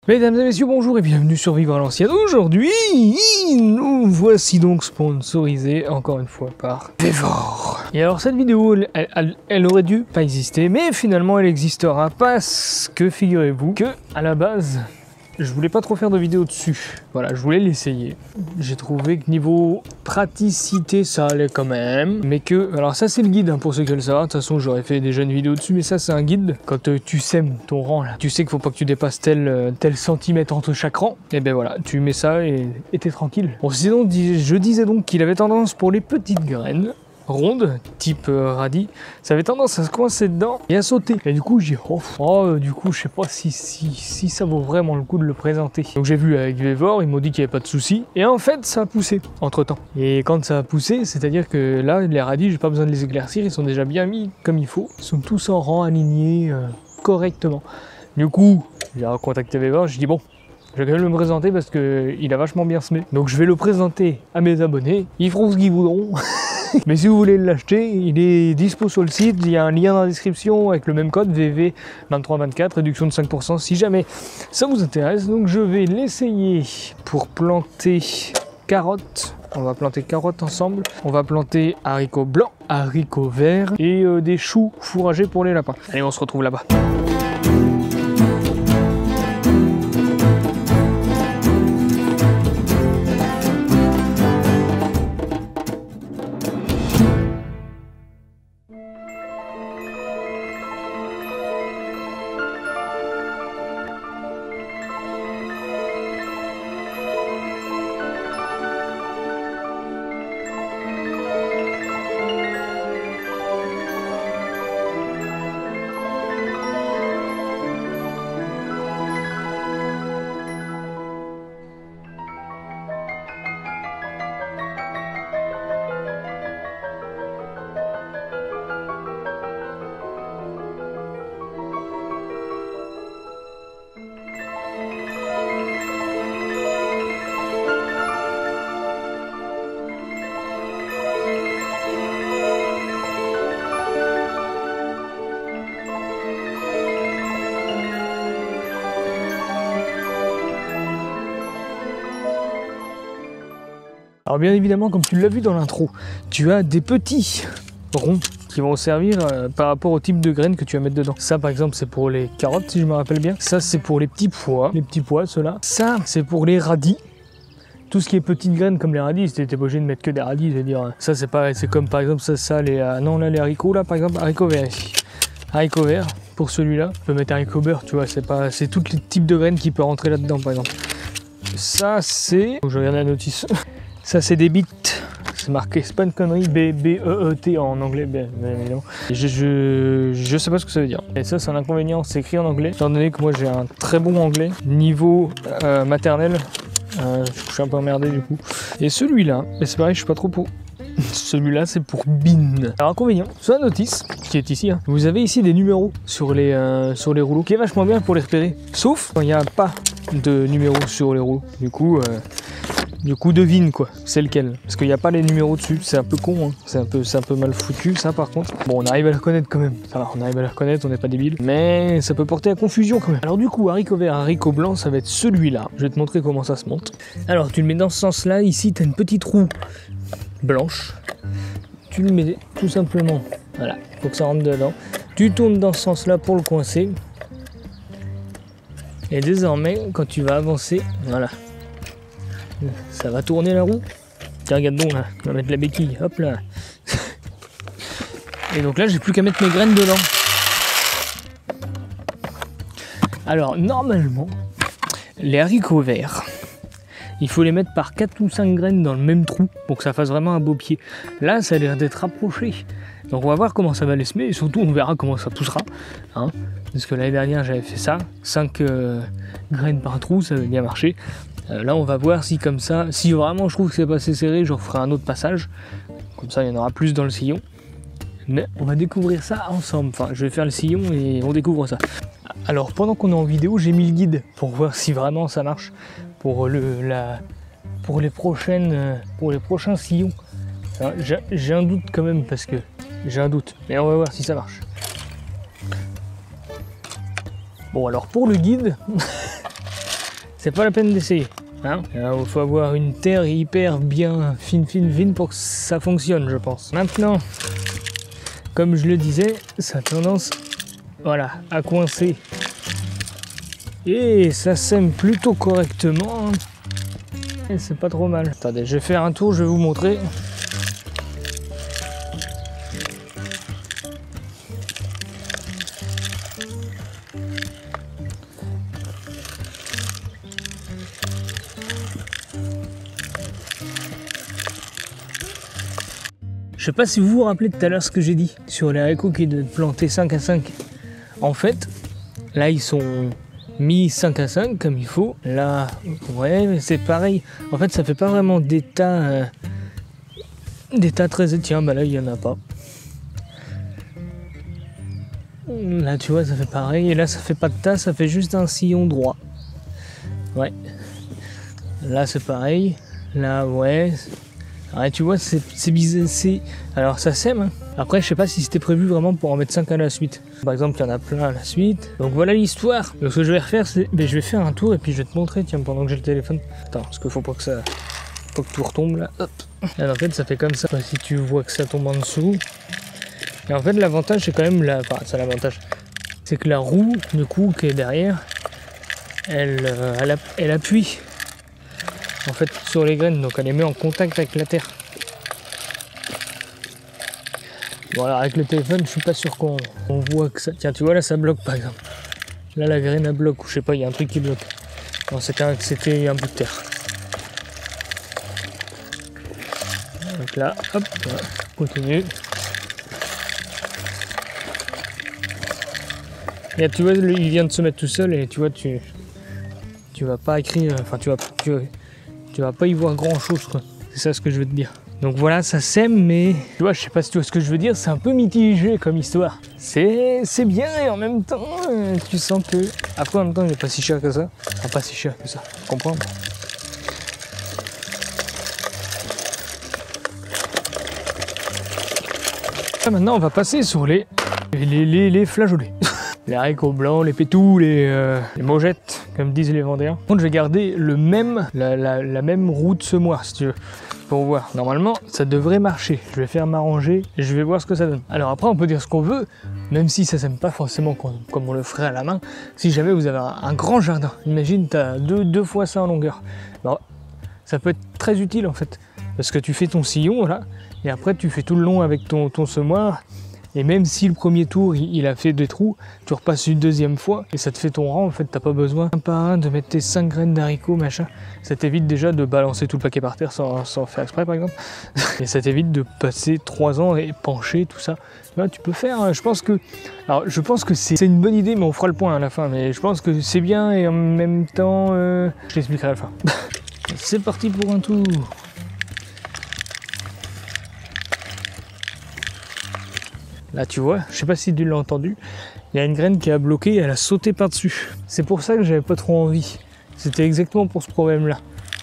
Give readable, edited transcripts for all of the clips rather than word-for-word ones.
Mesdames et messieurs, bonjour et bienvenue sur Vivre à l'ancienne. Aujourd'hui, nous voici donc sponsorisés encore une fois par Vévor. Et alors cette vidéo, elle aurait dû pas exister, mais finalement elle existera parce que figurez-vous que à la base, je voulais pas trop faire de vidéos dessus. Voilà, je voulais l'essayer. J'ai trouvé que niveau praticité, ça allait quand même. Mais que, alors ça c'est le guide hein, pour ceux qui veulent savoir. De toute façon, j'aurais fait déjà une vidéo dessus, mais ça c'est un guide. Quand tu sèmes ton rang là, tu sais qu'il faut pas que tu dépasses tel centimètre entre chaque rang. Et ben voilà, tu mets ça et t'es tranquille. Bon, sinon, je disais donc qu'il avait tendance pour les petites graines ronde, type radis, ça avait tendance à se coincer dedans et à sauter. Et du coup, j'ai dit, du coup, je sais pas si ça vaut vraiment le coup de le présenter. Donc j'ai vu avec Vévor, ils m'ont dit qu'il n'y avait pas de souci. Et en fait, ça a poussé entre temps. Et quand ça a poussé, c'est-à-dire que là, les radis, j'ai pas besoin de les éclaircir, ils sont déjà bien mis comme il faut. Ils sont tous en rang alignés correctement. Du coup, j'ai recontacté Vévor, j'ai dit bon, je vais quand même le présenter parce qu'il a vachement bien semé. Donc je vais le présenter à mes abonnés, ils feront ce qu'ils voudront. Mais si vous voulez l'acheter, il est dispo sur le site, il y a un lien dans la description avec le même code VV2324, réduction de 5% si jamais ça vous intéresse. Donc je vais l'essayer pour planter carottes. On va planter carottes ensemble, on va planter haricots blancs, haricots verts et des choux fourragés pour les lapins. Allez, on se retrouve là-bas. Alors bien évidemment, comme tu l'as vu dans l'intro, tu as des petits ronds qui vont servir par rapport au type de graines que tu vas mettre dedans. Ça par exemple c'est pour les carottes si je me rappelle bien. Ça c'est pour les petits pois ceux-là. Ça c'est pour les radis. Tout ce qui est petites graines comme les radis, t'es pas obligé de mettre que des radis, je veux dire. Ça c'est pareil, c'est comme par exemple ça les les haricots là par exemple, haricots verts ici. Haricots verts pour celui-là. Tu peux mettre haricots beurre, tu vois, c'est tous les types de graines qui peuvent rentrer là-dedans par exemple. Ça c'est, je regarde la notice. Ça c'est des bites, c'est marqué, c'est pas une connerie, B-E-E-T en anglais, bien évidemment. Je sais pas ce que ça veut dire. Et ça c'est un inconvénient, c'est écrit en anglais, étant donné que moi j'ai un très bon anglais, niveau maternel, je suis un peu emmerdé du coup. Et celui-là, c'est pareil, je suis pas trop pour... Celui-là c'est pour bin. Alors inconvénient, sur la notice, qui est ici, hein, vous avez ici des numéros sur les rouleaux, qui est vachement bien pour les repérer. Sauf quand il n'y a pas de numéros sur les rouleaux. Du coup, devine quoi, c'est lequel. Parce qu'il n'y a pas les numéros dessus, c'est un peu con, hein. C'est un peu mal foutu ça par contre. Bon, on arrive à le reconnaître quand même, ça va, on arrive à le reconnaître, on n'est pas débile. Mais ça peut porter à confusion quand même. Alors du coup, haricot vert, haricot blanc, ça va être celui-là. Je vais te montrer comment ça se monte. Alors tu le mets dans ce sens-là, ici tu as une petite roue blanche. Tu le mets tout simplement, voilà, il faut que ça rentre dedans. Tu tournes dans ce sens-là pour le coincer. Et désormais, quand tu vas avancer, voilà. Ça va tourner la roue. Tiens, regarde donc là, on va mettre la béquille, hop là. Et donc là, j'ai plus qu'à mettre mes graines dedans. Alors, normalement, les haricots verts, il faut les mettre par 4 ou 5 graines dans le même trou pour que ça fasse vraiment un beau pied. Là, ça a l'air d'être rapproché. Donc on va voir comment ça va les semer et surtout on verra comment ça poussera. Hein, parce que l'année dernière, j'avais fait ça, 5 graines par trou, ça avait bien marché. Là on va voir si comme ça, si vraiment je trouve que c'est pas assez serré, je referai un autre passage. Comme ça il y en aura plus dans le sillon. Mais on va découvrir ça ensemble. Enfin je vais faire le sillon et on découvre ça. Alors pendant qu'on est en vidéo, j'ai mis le guide pour voir si vraiment ça marche pour les prochains sillons. J'ai un doute quand même parce que j'ai un doute, mais on va voir si ça marche. Bon alors pour le guide, c'est pas la peine d'essayer. Hein, il faut avoir une terre hyper bien fine pour que ça fonctionne, je pense. Maintenant, comme je le disais, ça a tendance, voilà, à coincer. Et ça sème plutôt correctement. Et c'est pas trop mal. Attendez, je vais faire un tour, je vais vous montrer. Je sais pas si vous vous rappelez tout à l'heure ce que j'ai dit sur les haricots qui doivent planter 5 à 5. En fait, là ils sont mis 5 à 5 comme il faut. Là, ouais, mais c'est pareil. En fait, ça fait pas vraiment d'état très... Tiens, bah là il y en a pas. Là tu vois, ça fait pareil. Et là ça fait pas de tas, ça fait juste un sillon droit. Ouais. Là c'est pareil. Là, ouais. Ouais, tu vois, c'est bizarre. Alors ça sème. Hein. Après, je sais pas si c'était prévu vraiment pour en mettre 5 à la suite. Par exemple, il y en a plein à la suite. Donc voilà l'histoire. Donc ce que je vais refaire, c'est... je vais faire un tour et puis je vais te montrer, tiens, pendant que j'ai le téléphone. Attends, parce qu'il faut pas que ça... Faut que tout retombe là. Hop. Et en fait, ça fait comme ça. Si tu vois que ça tombe en dessous. Et en fait, l'avantage, c'est quand même la... Enfin, c'est l'avantage. C'est que la roue, du coup, qui est derrière, elle appuie. En fait, sur les graines, donc elle les met en contact avec la terre. Bon, alors avec le téléphone, je suis pas sûr qu'on voit que ça. Tiens, tu vois là, ça bloque par exemple. Là, la graine elle bloque, ou je sais pas, il y a un truc qui bloque. Non, c'était un bout de terre. Donc là, hop, voilà, continue. Et tu vois, il vient de se mettre tout seul et tu vois, tu vas pas écrire, enfin, tu vas pas y voir grand chose, quoi. C'est ça ce que je veux te dire. Donc voilà, ça sème, mais tu vois, je sais pas si tu vois ce que je veux dire, c'est un peu mitigé comme histoire. C'est bien et en même temps, tu sens que... Après, en même temps, il n'est pas si cher que ça. Enfin, pas si cher que ça, tu comprends? Là, maintenant, on va passer sur les flageolets. Les haricots blancs, les pétous, les mogettes, comme disent les Vendéens. Par contre, je vais garder la même route semoir, si tu veux, pour voir. Normalement, ça devrait marcher. Je vais faire m'arranger et je vais voir ce que ça donne. Alors après, on peut dire ce qu'on veut, même si ça sème pas forcément comme on le ferait à la main. Si jamais vous avez un grand jardin, imagine, tu as deux fois ça en longueur. Alors, ça peut être très utile en fait, parce que tu fais ton sillon, là, et après tu fais tout le long avec ton semoir. Et même si le premier tour il a fait des trous, tu repasses une deuxième fois et ça te fait ton rang. En fait, t'as pas besoin un par un de mettre tes 5 graines d'haricots, machin. Ça t'évite déjà de balancer tout le paquet par terre sans faire exprès, par exemple. Et ça t'évite de passer 3 ans et pencher tout ça. Là, tu peux faire, je pense que c'est une bonne idée, mais on fera le point à la fin. Mais je pense que c'est bien et en même temps, je t'expliquerai à la fin. C'est parti pour un tour. Là tu vois, je sais pas si tu l'as entendu, il y a une graine qui a bloqué, elle a sauté par-dessus. C'est pour ça que j'avais pas trop envie. C'était exactement pour ce problème-là.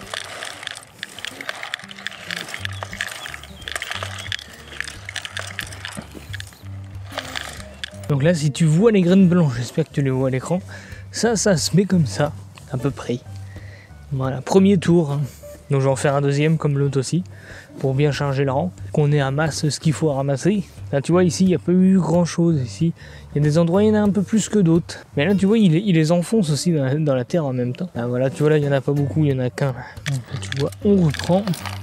Donc là, si tu vois les graines blanches, j'espère que tu les vois à l'écran, ça se met comme ça, à peu près. Voilà, premier tour. Hein. Donc je vais en faire un deuxième comme l'autre aussi, pour bien charger le rang, qu'on ait à masse ce qu'il faut ramasser. Là tu vois ici il n'y a pas eu grand chose, ici il y a des endroits il y en a un peu plus que d'autres. Mais là tu vois il les enfonce aussi dans la terre en même temps. Là voilà tu vois là il n'y en a pas beaucoup, il n'y en a qu'un. Tu vois on reprend.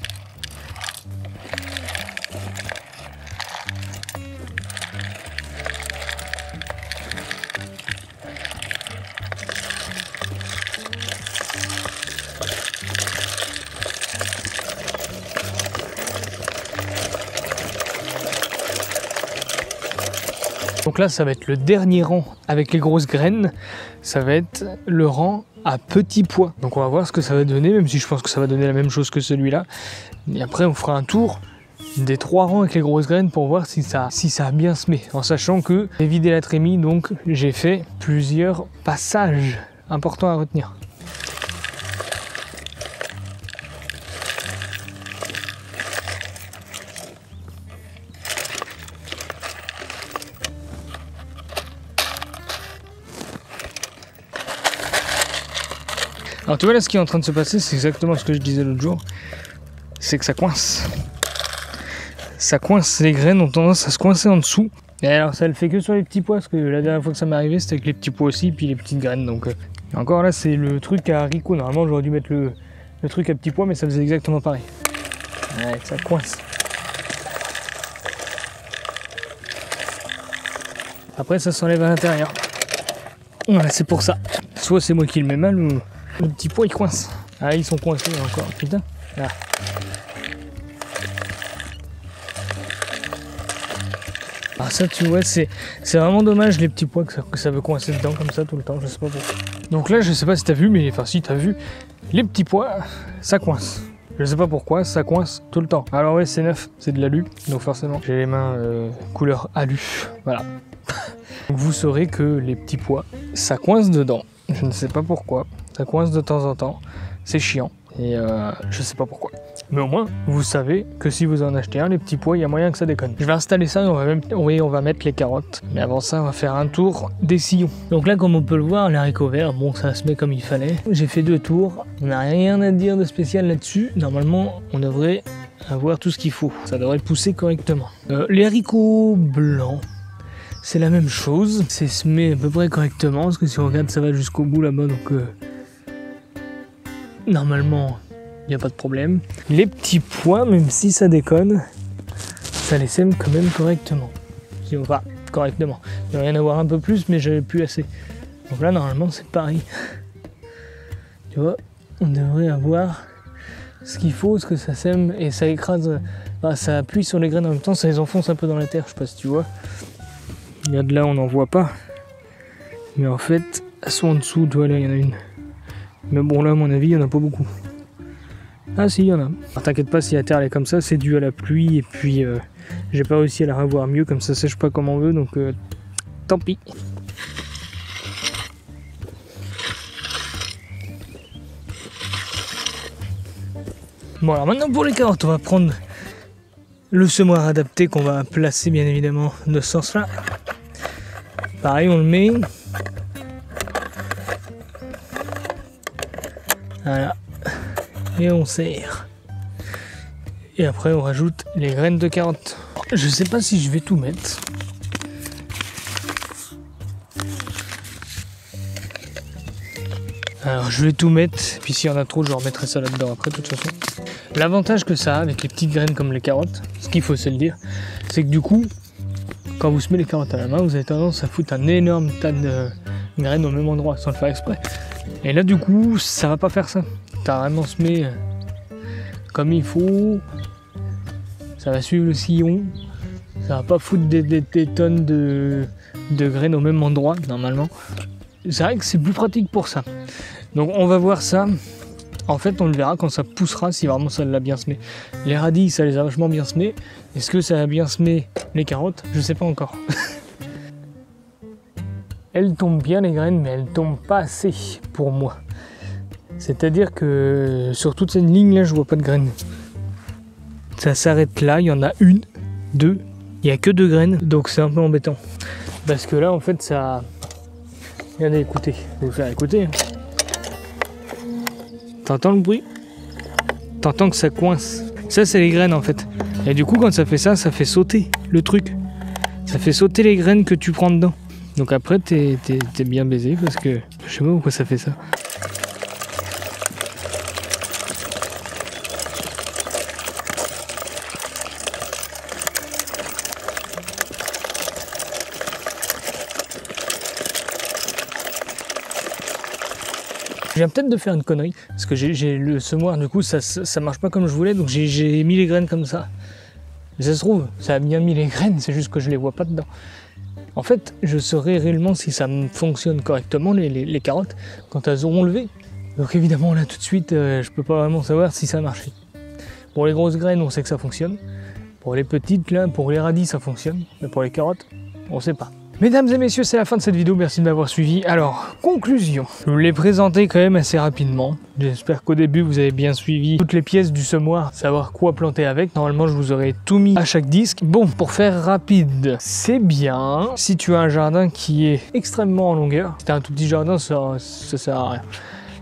Donc là, ça va être le dernier rang avec les grosses graines. Ça va être le rang à petits pois. Donc on va voir ce que ça va donner, même si je pense que ça va donner la même chose que celui-là. Et après, on fera un tour des 3 rangs avec les grosses graines pour voir si ça a bien semé. En sachant que j'ai vidé la trémie, donc j'ai fait plusieurs passages importants à retenir. Alors tu vois là, ce qui est en train de se passer, c'est exactement ce que je disais l'autre jour. C'est que ça coince. Ça coince, les graines ont tendance à se coincer en dessous. Et alors ça le fait que sur les petits pois, parce que la dernière fois que ça m'est arrivé, c'était avec les petits pois aussi, puis les petites graines. Donc encore là, c'est le truc à haricots. Normalement, j'aurais dû mettre le truc à petits pois, mais ça faisait exactement pareil. Ouais, ça coince. Après, ça s'enlève à l'intérieur. Voilà, c'est pour ça. Soit c'est moi qui le mets mal, ou le petit pois il coince. Ah, ils sont coincés encore, putain. Là. Ah ça tu vois, c'est vraiment dommage les petits pois que ça veut coincer dedans comme ça tout le temps, je sais pas pourquoi. Donc là je sais pas si t'as vu, mais enfin si t'as vu, les petits pois ça coince. Je sais pas pourquoi, ça coince tout le temps. Alors ouais c'est neuf, c'est de l'alu, donc forcément j'ai les mains couleur alu, voilà. Donc vous saurez que les petits pois, ça coince dedans, je ne sais pas pourquoi, ça coince de temps en temps, c'est chiant, et je sais pas pourquoi. Mais au moins, vous savez que si vous en achetez un, les petits pois, il y a moyen que ça déconne. Je vais installer ça et on va mettre les carottes. Mais avant ça, on va faire un tour des sillons. Donc là, comme on peut le voir, les haricots verts, bon, ça se met comme il fallait. J'ai fait 2 tours. On n'a rien à dire de spécial là-dessus. Normalement, on devrait avoir tout ce qu'il faut. Ça devrait pousser correctement. Les haricots blancs, c'est la même chose. C'est semé à peu près correctement. Parce que si on regarde, ça va jusqu'au bout là-bas. Donc, normalement... il n'y a pas de problème. Les petits pois, même si ça déconne, ça les sème quand même correctement. Si on va correctement. Il n'y a rien à voir un peu plus, mais j'avais plus assez. Donc là, normalement, c'est pareil. Tu vois, on devrait avoir ce qu'il faut, ce que ça sème, et ça écrase, enfin, ça appuie sur les graines en même temps, ça les enfonce un peu dans la terre, je sais pas si tu vois. Il y a de là, on n'en voit pas. Mais en fait, elles sont en dessous, tu vois, là, il y en a une. Mais bon, là, à mon avis, il n'y en a pas beaucoup. Ah si, il y en a. Alors t'inquiète pas si la terre elle est comme ça, c'est dû à la pluie et puis j'ai pas réussi à la revoir mieux, comme ça sèche pas comme on veut, donc tant pis. Bon alors maintenant pour les carottes, on va prendre le semoir adapté qu'on va placer bien évidemment de ce sens là. Pareil on le met. Voilà. Et on serre. Et après on rajoute les graines de carottes. Je sais pas si je vais tout mettre. Alors je vais tout mettre, puis s'il y en a trop je remettrai ça là-dedans après de toute façon. L'avantage que ça a avec les petites graines comme les carottes, ce qu'il faut se le dire, c'est que du coup, quand vous semez les carottes à la main, vous avez tendance à foutre un énorme tas de graines au même endroit sans le faire exprès. Et là du coup, ça va pas faire ça. T'as vraiment semé comme il faut, ça va suivre le sillon, ça va pas foutre des tonnes de graines au même endroit normalement. C'est vrai que c'est plus pratique pour ça. Donc on va voir ça. En fait on le verra quand ça poussera, si vraiment ça l'a bien semé. Les radis ça les a vachement bien semés. Est-ce que ça a bien semé les carottes? Je sais pas encore. Elles tombent bien les graines, mais elles tombent pas assez pour moi. C'est-à-dire que sur toute cette ligne là je vois pas de graines. Ça s'arrête là, il y en a une, deux, il y a que 2 graines, donc c'est un peu embêtant. Parce que là en fait ça... Regardez, écoutez, je vais vous faire écouter. T'entends le bruit? T'entends que ça coince. Ça c'est les graines en fait. Et du coup quand ça fait ça, ça fait sauter le truc. Ça fait sauter les graines que tu prends dedans. Donc après t'es bien baisé parce que... Je sais pas pourquoi ça fait ça. Je viens peut-être de faire une connerie, parce que j'ai le semoir, du coup ça marche pas comme je voulais, donc j'ai mis les graines comme ça. Mais ça se trouve, ça a bien mis les graines, c'est juste que je les vois pas dedans. En fait, je saurai réellement si ça fonctionne correctement, les carottes, quand elles auront levé. Donc évidemment là tout de suite, je peux pas vraiment savoir si ça a marché. Pour les grosses graines, on sait que ça fonctionne. Pour les petites, là, pour les radis, ça fonctionne. Mais pour les carottes, on sait pas. Mesdames et messieurs, c'est la fin de cette vidéo, merci de m'avoir suivi. Alors, conclusion, je vous l'ai présenté quand même assez rapidement. J'espère qu'au début vous avez bien suivi toutes les pièces du semoir, savoir quoi planter avec. Normalement je vous aurais tout mis à chaque disque. Bon, pour faire rapide, c'est bien si tu as un jardin qui est extrêmement en longueur. Si tu as un tout petit jardin, ça sert à rien.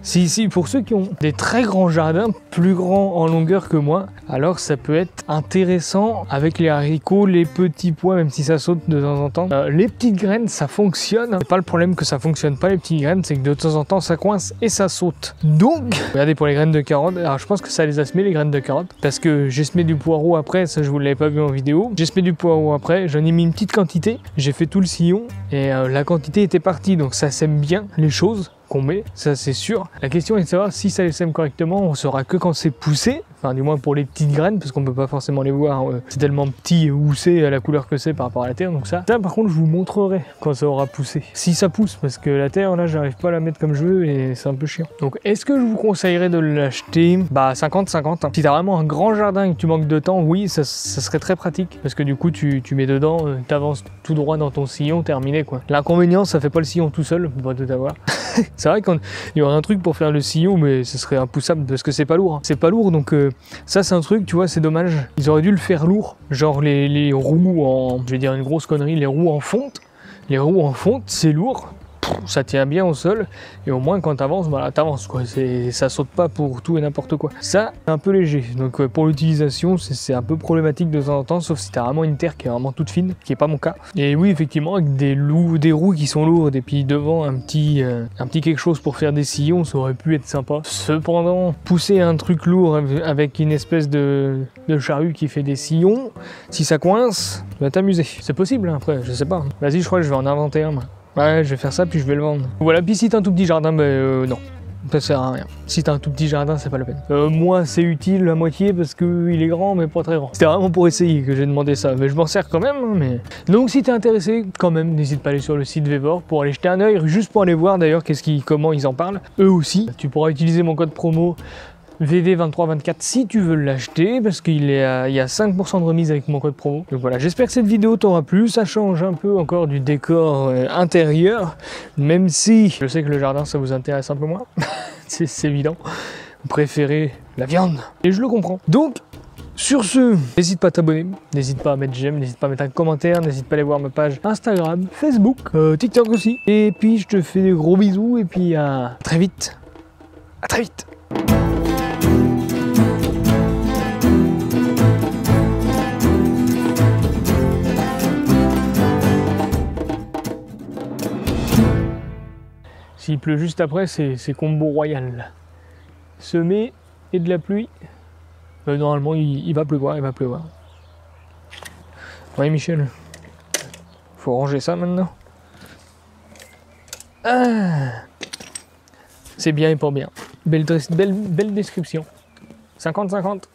Si, pour ceux qui ont des très grands jardins, plus grands en longueur que moi, alors ça peut être intéressant avec les haricots, les petits pois, même si ça saute de temps en temps. Les petites graines, ça fonctionne. C'est pas le problème que ça fonctionne pas les petites graines, c'est que de temps en temps ça coince et ça saute. Donc, regardez pour les graines de carottes, alors je pense que ça les a semées les graines de carottes, parce que j'ai semé du poireau après, ça je vous l'avais pas vu en vidéo. J'ai semé du poireau après, j'en ai mis une petite quantité, j'ai fait tout le sillon et la quantité était partie, donc ça sème bien les choses qu'on met, ça c'est sûr. La question est de savoir si ça les sème correctement, on saura que quand c'est poussé, enfin du moins pour les petites graines, parce qu'on peut pas forcément les voir, c'est tellement petit et houssé à la couleur que c'est par rapport à la terre, donc ça par contre je vous montrerai quand ça aura poussé. Si ça pousse, parce que la terre là j'arrive pas à la mettre comme je veux et c'est un peu chiant. Donc est-ce que je vous conseillerais de l'acheter? Bah 50-50, hein. Si t'as vraiment un grand jardin et que tu manques de temps, oui ça serait très pratique, parce que du coup tu mets dedans, t'avances tout droit dans ton sillon, terminé quoi. L'inconvénient, ça fait pas le sillon tout seul, on doit tout avoir. C'est vrai qu'il y aurait un truc pour faire le sillon, mais ce serait impoussable parce que c'est pas lourd. C'est pas lourd, donc ça c'est un truc, tu vois, c'est dommage. Ils auraient dû le faire lourd, genre les roues en, je vais dire une grosse connerie, les roues en fonte. Les roues en fonte, c'est lourd. Ça tient bien au sol et au moins quand t'avances, voilà, t'avances quoi, ça saute pas pour tout et n'importe quoi. Ça, c'est un peu léger, donc pour l'utilisation, c'est un peu problématique de temps en temps, sauf si t'as vraiment une terre qui est vraiment toute fine, qui est pas mon cas. Et oui, effectivement, avec des roues qui sont lourdes et puis devant un petit quelque chose pour faire des sillons, ça aurait pu être sympa. Cependant, pousser un truc lourd avec une espèce de charrue qui fait des sillons, si ça coince, tu vas t'amuser. C'est possible, hein, après, je sais pas. Vas-y, je crois que je vais en inventer un, moi. Ouais, je vais faire ça puis je vais le vendre. Voilà, puis si t'as un tout petit jardin, non, ça sert à rien. Si t'as un tout petit jardin, c'est pas la peine. Moi, c'est utile à moitié parce que il est grand, mais pas très grand. C'était vraiment pour essayer que j'ai demandé ça, mais je m'en sers quand même. Mais donc, si t'es intéressé, quand même, n'hésite pas à aller sur le site Vevor pour aller jeter un œil, juste pour aller voir d'ailleurs comment ils en parlent. Eux aussi, tu pourras utiliser mon code promo VV2324 si tu veux l'acheter, parce qu'il y a 5% de remise avec mon code promo. Donc voilà, j'espère que cette vidéo t'aura plu. Ça change un peu encore du décor intérieur, même si je sais que le jardin ça vous intéresse un peu moins. c'est évident, vous préférez la viande et je le comprends. Donc sur ce, n'hésite pas à t'abonner, n'hésite pas à mettre j'aime, n'hésite pas à mettre un commentaire, n'hésite pas à aller voir ma page Instagram, Facebook, TikTok aussi. Et puis je te fais des gros bisous et puis à très vite. À très vite. S'il pleut juste après, c'est combo royal. Semer et de la pluie. Normalement, il va pleuvoir, il va pleuvoir. Ouais, Michel. Faut ranger ça maintenant. Ah, c'est bien et pas bien. Belle description. 50-50.